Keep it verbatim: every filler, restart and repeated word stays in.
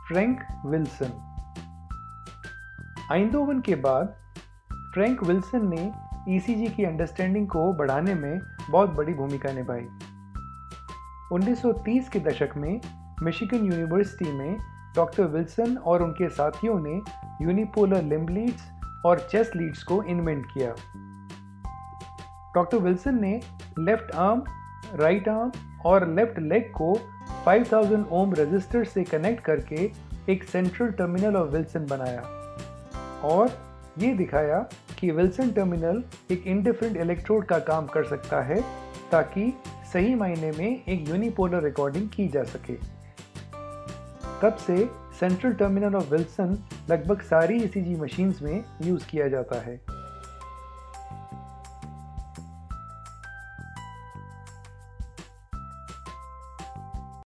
Frank Wilson. Einthoven के बाद Frank Wilson ने ईसीजी की अंडरस्टैंडिंग को बढ़ाने में बहुत बड़ी भूमिका निभाई। उन्नीस सौ तीस के दशक में मिशिगन यूनिवर्सिटी में डॉक्टर विल्सन और उनके साथियों ने यूनिपोलर लिम्ब लीड्स और चेस्ट लीड्स को इन्वेंट किया। डॉक्टर विल्सन ने लेफ्ट आर्म, राइट आर्म और लेफ्ट लेग को पाँच हज़ार ओम रेजिस्टर से कनेक्ट करके एक सेंट्रल टर्मिनल ऑफ विल्सन बनाया और ये दिखाया कि विल्सन टर्मिनल एक इंडिफरेंट इलेक्ट्रोड का काम कर सकता है ताकि सही मायने में एक यूनिपोलर रिकॉर्डिंग की जा सके। तब से सेंट्रल टर्मिनल ऑफ विल्सन लगभग सारी ईसीजी मशीन्स में यूज़ किया जाता है।